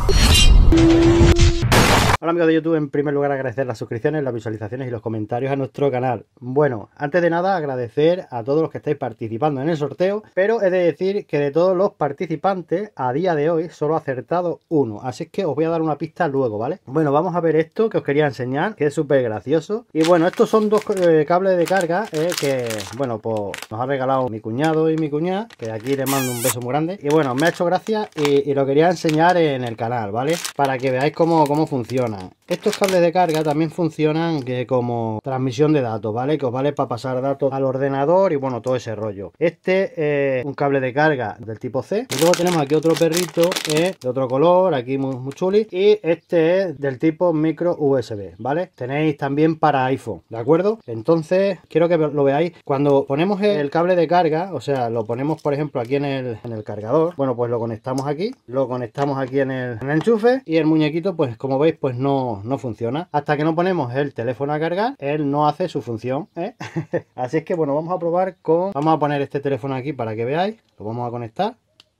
Hola amigos de YouTube, en primer lugar agradecer las suscripciones, las visualizaciones y los comentarios a nuestro canal. Bueno, antes de nada agradecer a todos los que estáis participando en el sorteo, pero he de decir que de todos los participantes a día de hoy solo ha acertado uno, así que os voy a dar una pista luego, ¿vale? Bueno, vamos a ver esto que os quería enseñar, que es súper gracioso. Y bueno, estos son dos cables de carga que, bueno, pues nos ha regalado mi cuñado y mi cuñada, que aquí les mando un beso muy grande. Y bueno, me ha hecho gracia y lo quería enseñar en el canal, ¿vale? Para que veáis cómo funciona. Estos cables de carga también funcionan como transmisión de datos, ¿vale? Que os vale para pasar datos al ordenador y bueno, todo ese rollo. Este es un cable de carga del tipo C. Y luego tenemos aquí otro perrito de otro color, aquí muy chuli. Y este es del tipo micro USB, ¿vale? Tenéis también para iPhone, ¿de acuerdo? Entonces, quiero que lo veáis. Cuando ponemos el cable de carga, o sea, lo ponemos por ejemplo aquí en el cargador, bueno, pues lo conectamos aquí en el enchufe y el muñequito, pues como veis, pues no funciona. Hasta que no ponemos el teléfono a cargar, él no hace su función, ¿eh? Así es que bueno, vamos a probar vamos a poner este teléfono aquí para que veáis. Lo vamos a conectar.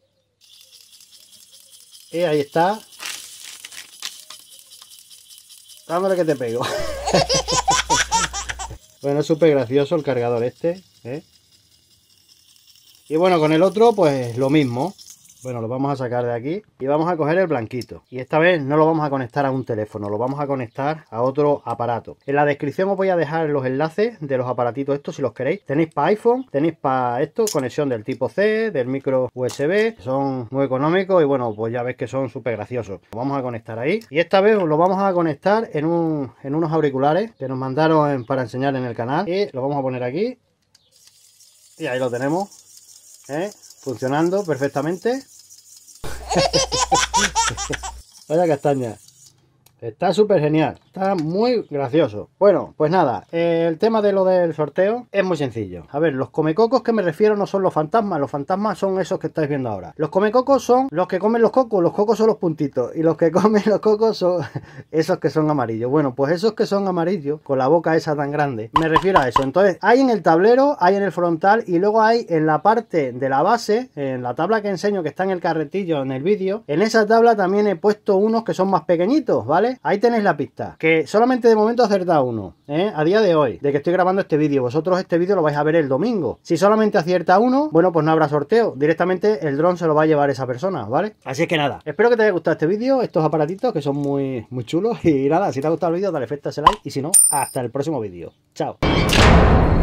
Y ahí está. Dándole que te pego. Bueno, es súper gracioso el cargador este, ¿eh? Y bueno, con el otro pues lo mismo. Bueno, lo vamos a sacar de aquí y vamos a coger el blanquito. Y esta vez no lo vamos a conectar a un teléfono, lo vamos a conectar a otro aparato. En la descripción os voy a dejar los enlaces de los aparatitos estos si los queréis. Tenéis para iPhone, tenéis para esto, conexión del tipo C, del micro USB. Son muy económicos y bueno, pues ya veis que son súper graciosos. Lo vamos a conectar ahí. Y esta vez lo vamos a conectar en unos auriculares que nos mandaron para enseñar en el canal. Y lo vamos a poner aquí. Y ahí lo tenemos, ¿eh? Funcionando perfectamente. Vaya castaña. Está súper genial, está muy gracioso. Bueno, pues nada, el tema de lo del sorteo es muy sencillo. A ver, los comecocos que me refiero no son los fantasmas son esos que estáis viendo ahora. Los comecocos son los que comen los cocos son los puntitos. Y los que comen los cocos son esos que son amarillos. Bueno, pues esos que son amarillos, con la boca esa tan grande, me refiero a eso. Entonces, hay en el tablero, hay en el frontal y luego hay en la parte de la base, en la tabla que enseño que está en el carretillo en el vídeo. En esa tabla también he puesto unos que son más pequeñitos, ¿vale? Ahí tenéis la pista, que solamente de momento acierta uno, a día de hoy, de que estoy grabando este vídeo. Vosotros este vídeo lo vais a ver el domingo. Si solamente acierta uno, bueno, pues no habrá sorteo, directamente el dron se lo va a llevar esa persona, ¿vale? Así es que nada, espero que te haya gustado este vídeo, estos aparatitos que son muy chulos. Y nada, si te ha gustado el vídeo, dale a ese like y si no, hasta el próximo vídeo. Chao.